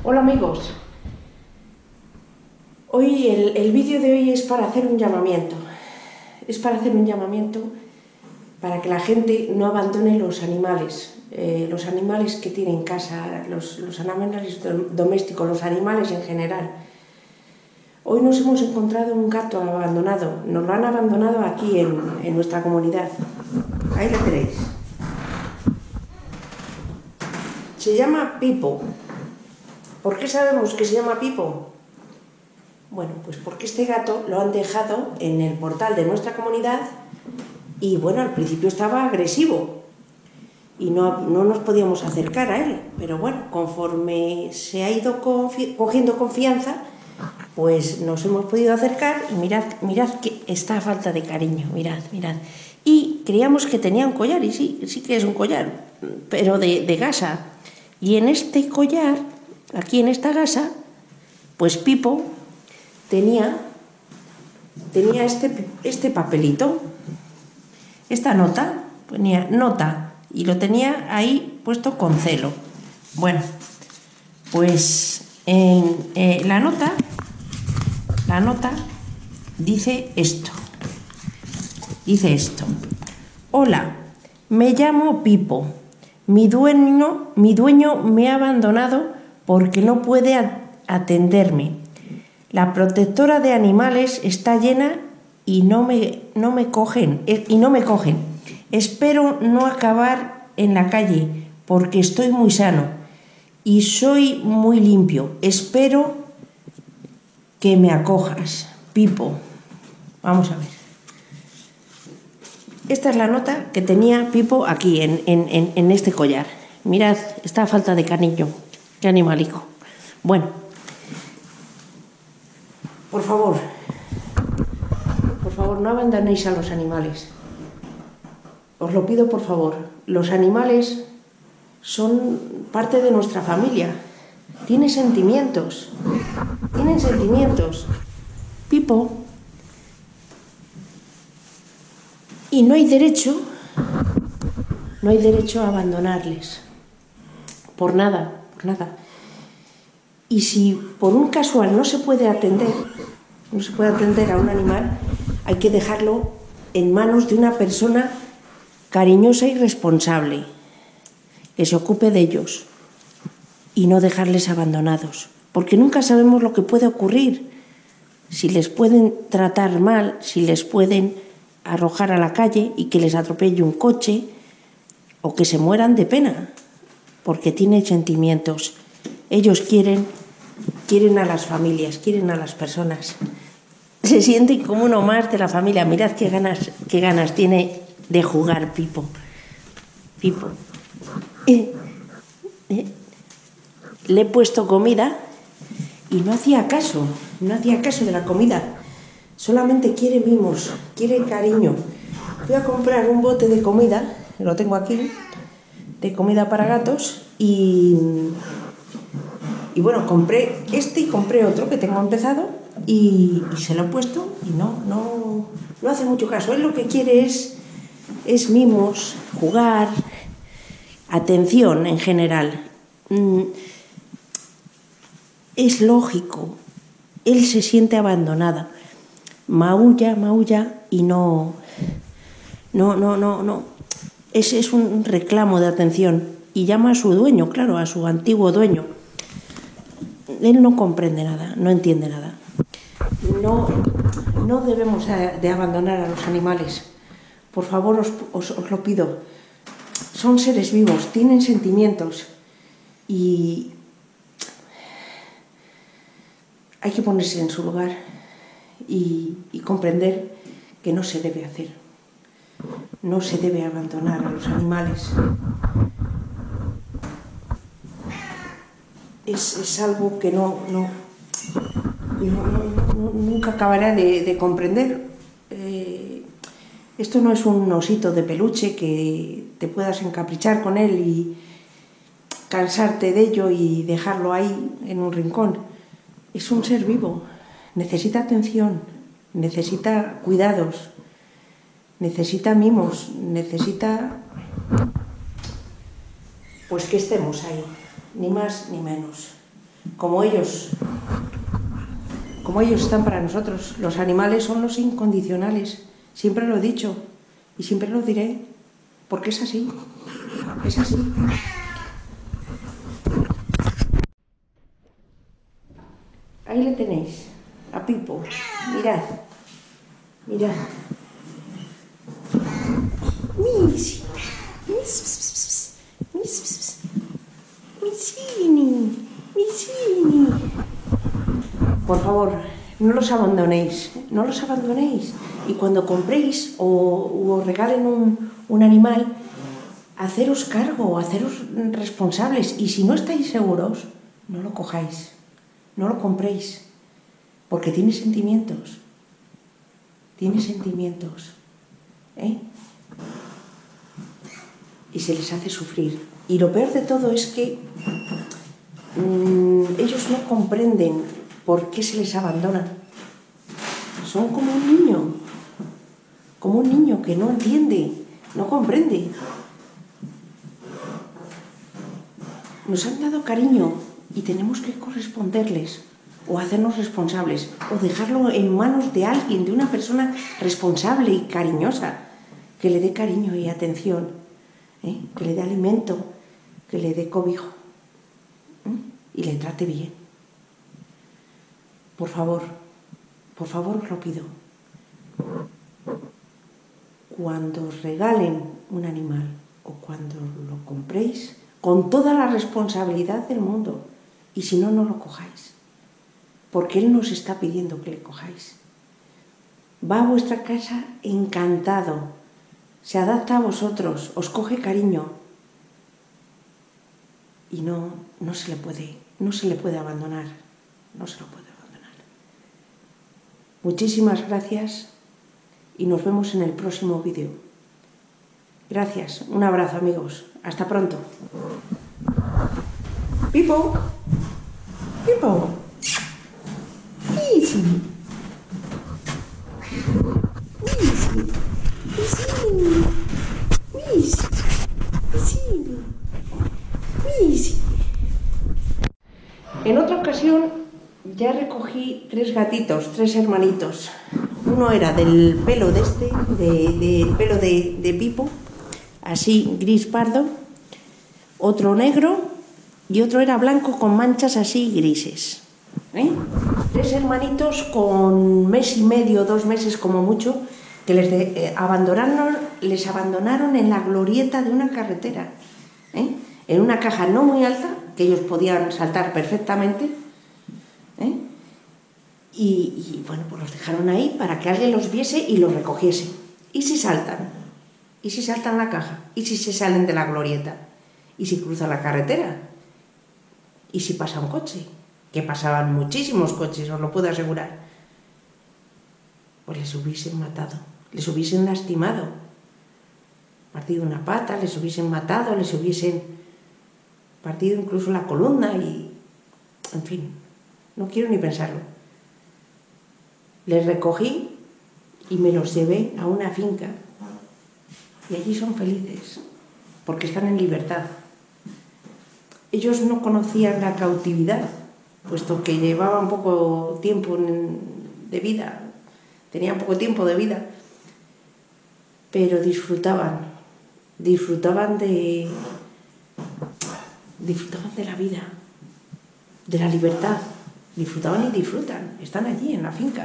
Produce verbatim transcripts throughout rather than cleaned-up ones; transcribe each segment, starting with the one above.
Hola amigos, hoy el, el vídeo de hoy es para hacer un llamamiento, es para hacer un llamamiento para que la gente no abandone los animales, eh, los animales que tiene en casa, los, los animales domésticos, los animales en general. Hoy nos hemos encontrado un gato abandonado, nos lo han abandonado aquí en, en nuestra comunidad, ahí lo tenéis. Se llama Pipo. ¿Por qué sabemos que se llama Pipo? Bueno, pues porque este gato lo han dejado en el portal de nuestra comunidad y bueno, al principio estaba agresivo y no, no nos podíamos acercar a él, pero bueno, conforme se ha ido confi- cogiendo confianza, pues nos hemos podido acercar y mirad, mirad que está a falta de cariño, mirad, mirad. Y creíamos que tenía un collar, y sí, sí que es un collar, pero de, de gasa. Y en este collar, aquí en esta gasa, pues Pipo tenía, tenía este, este papelito, esta nota, ponía nota, y lo tenía ahí puesto con celo. Bueno, pues en eh, la nota, la nota dice esto, dice esto. Hola, me llamo Pipo. Mi dueño, mi dueño me ha abandonado porque no puede atenderme. La protectora de animales está llena y no me, no me cogen, y no me cogen. Espero no acabar en la calle porque estoy muy sano y soy muy limpio. Espero que me acojas, Pipo. Vamos a ver. Esta es la nota que tenía Pipo aquí, en, en, en este collar. Mirad, está a falta de cariño. Qué animalico. Bueno, por favor, por favor, no abandonéis a los animales. Os lo pido, por favor. Los animales son parte de nuestra familia. Tienen sentimientos. Tienen sentimientos. Pipo. Y no hay derecho, no hay derecho a abandonarles, por nada, por nada. Y si por un casual no se puede atender, no se puede atender a un animal, hay que dejarlo en manos de una persona cariñosa y responsable, que se ocupe de ellos y no dejarles abandonados, porque nunca sabemos lo que puede ocurrir, si les pueden tratar mal, si les pueden arrojar a la calle y que les atropelle un coche o que se mueran de pena porque tienen sentimientos. Ellos quieren, quieren a las familias, quieren a las personas. Se sienten como uno más de la familia. Mirad qué ganas, qué ganas tiene de jugar Pipo. Pipo. Eh, eh, le he puesto comida y no hacía caso, no hacía caso de la comida. Solamente quiere mimos, quiere cariño. Fui a comprar un bote de comida, lo tengo aquí, de comida para gatos, y, y bueno, compré este y compré otro que tengo empezado y, y se lo he puesto y no, no, no hace mucho caso. Él lo que quiere es, es mimos, jugar, atención en general. Es lógico, él se siente abandonado. Maulla, maulla y no, no, no, no, no. Ese es un reclamo de atención y llama a su dueño, claro, a su antiguo dueño. Él no comprende nada, no entiende nada. No, no debemos de abandonar a los animales. Por favor, os, os, os lo pido. Son seres vivos, tienen sentimientos y hay que ponerse en su lugar. Y, y comprender que no se debe hacer, no se debe abandonar a los animales. Es, es algo que no, no, no, no, no nunca acabará de, de comprender. Eh, esto no es un osito de peluche que te puedas encaprichar con él y cansarte de ello y dejarlo ahí en un rincón. Es un ser vivo. Necesita atención, necesita cuidados, necesita mimos, necesita pues que estemos ahí, ni más ni menos. como ellos, como ellos están para nosotros. Los animales son los incondicionales, siempre lo he dicho y siempre lo diré, porque es así, es así. Ahí le tenéis, a Pipo, mirad, mirad. Misi, Misini, Misini. Por favor, no los abandonéis, no los abandonéis. Y cuando compréis o, o os regalen un, un animal, haceros cargo, haceros responsables. Y si no estáis seguros, no lo cojáis, no lo compréis, porque tiene sentimientos, tiene sentimientos, ¿eh? Y se les hace sufrir. Y lo peor de todo es que mmm, ellos no comprenden por qué se les abandona. Son como un niño, como un niño que no entiende, no comprende. Nos han dado cariño y tenemos que corresponderles, o hacernos responsables, o dejarlo en manos de alguien, de una persona responsable y cariñosa, que le dé cariño y atención, ¿eh? Que le dé alimento, que le dé cobijo, ¿eh? Y le trate bien. Por favor, por favor os lo pido. Cuando os regalen un animal o cuando lo compréis, con toda la responsabilidad del mundo, y si no, no lo cojáis, porque Él nos está pidiendo que le cojáis. Va a vuestra casa encantado, se adapta a vosotros, os coge cariño y no, no se le puede, no se le puede abandonar, no se lo puede abandonar. Muchísimas gracias y nos vemos en el próximo vídeo. Gracias, un abrazo amigos, hasta pronto. Pipo, Pipo, easy, easy, easy, easy, easy. En otra ocasión ya recogí tres gatitos, tres hermanitos. Uno era del pelo de este, de, del pelo de, de Pipo, así gris pardo, otro negro y otro era blanco con manchas así grises, ¿eh? Tres hermanitos con mes y medio, dos meses como mucho, que les de, eh, abandonaron, les abandonaron en la glorieta de una carretera, ¿eh? En una caja no muy alta, que ellos podían saltar perfectamente, ¿eh? Y, y bueno, pues los dejaron ahí para que alguien los viese y los recogiese. ¿Y si saltan? ¿Y si saltan la caja? ¿Y si se salen de la glorieta? ¿Y si cruzan la carretera? ¿Y si pasa un coche? Que pasaban muchísimos coches, os lo puedo asegurar. Pues les hubiesen matado, les hubiesen lastimado, partido una pata, les hubiesen matado, les hubiesen partido incluso la columna y... en fin, no quiero ni pensarlo. Les recogí y me los llevé a una finca y allí son felices porque están en libertad. Ellos no conocían la cautividad, puesto que llevaban poco tiempo de vida, tenían poco tiempo de vida, pero disfrutaban, disfrutaban de, disfrutaban de la vida, de la libertad, disfrutaban y disfrutan, están allí en la finca.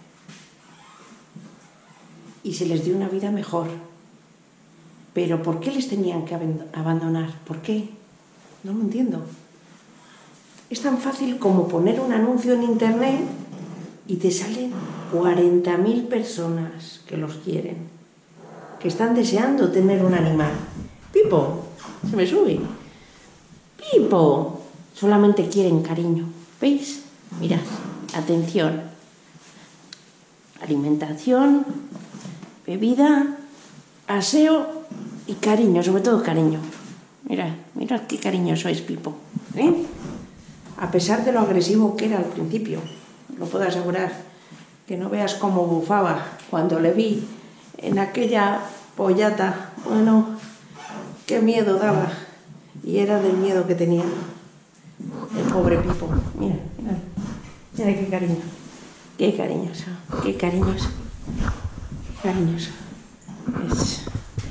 Y se les dio una vida mejor. Pero ¿por qué les tenían que abandonar? ¿Por qué? No lo entiendo. Es tan fácil como poner un anuncio en internet y te salen cuarenta mil personas que los quieren, que están deseando tener un animal. Pipo, se me sube. Pipo, solamente quieren cariño. ¿Veis? Mirad, atención. Alimentación, bebida, aseo y cariño, sobre todo cariño. Mirad, mirad qué cariñoso es Pipo, ¿eh? A pesar de lo agresivo que era al principio, lo puedo asegurar, que no veas cómo bufaba cuando le vi en aquella pollata. Bueno, qué miedo daba, y era del miedo que tenía. El pobre Pipo. Mira, mira. Mira qué cariño. Qué cariñoso, qué cariñoso. Qué cariñoso. Es...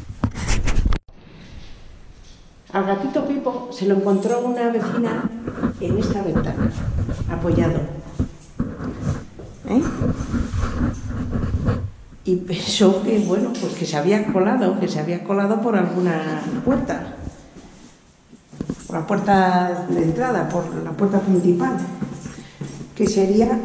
Al gatito Pipo se lo encontró una vecina en esta ventana, apoyado. ¿Eh? Y pensó que, bueno, pues que se había colado, que se había colado por alguna puerta. Por la puerta de entrada, por la puerta principal. Que sería...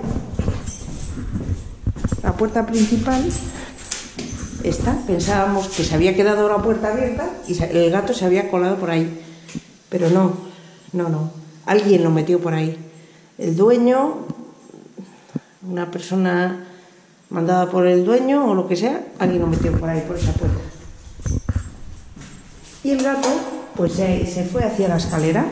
La puerta principal... Esta, pensábamos que se había quedado la puerta abierta y el gato se había colado por ahí. Pero no, no, no. Alguien lo metió por ahí. El dueño, una persona mandada por el dueño o lo que sea, alguien lo metió por ahí, por esa puerta. Y el gato, pues se, se fue hacia la escalera.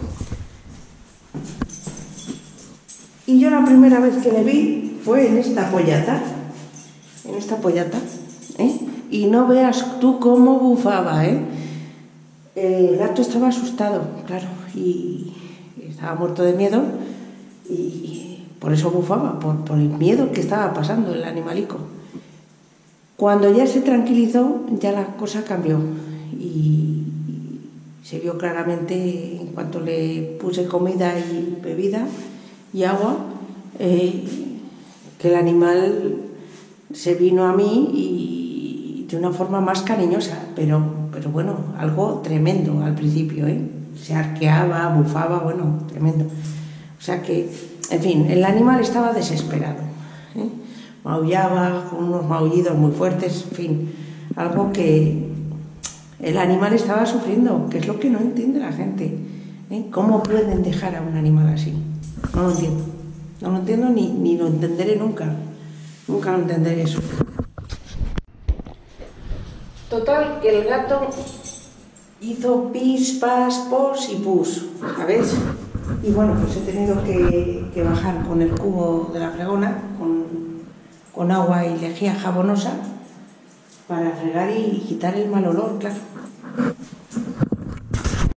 Y yo la primera vez que le vi fue en esta pollata. En esta pollata. ¿Eh? Y no veas tú cómo bufaba, ¿eh? El gato estaba asustado, claro, y estaba muerto de miedo y por eso bufaba, por, por el miedo que estaba pasando el animalico. Cuando ya se tranquilizó, ya la cosa cambió y se vio claramente en cuanto le puse comida y bebida y agua, eh, que el animal se vino a mí y de una forma más cariñosa, pero, pero bueno, algo tremendo al principio, ¿eh? Se arqueaba, bufaba, bueno, tremendo. O sea que, en fin, el animal estaba desesperado, ¿eh? Maullaba con unos maullidos muy fuertes, en fin, algo que el animal estaba sufriendo, que es lo que no entiende la gente, ¿eh? ¿Cómo pueden dejar a un animal así? No lo entiendo, no lo entiendo ni, ni lo entenderé nunca, nunca lo entenderé eso. Total, que el gato hizo pis, pas, pos y pus, ¿sabes? Y bueno, pues he tenido que, que bajar con el cubo de la fregona, con, con agua y lejía jabonosa, para fregar y quitar el mal olor, claro.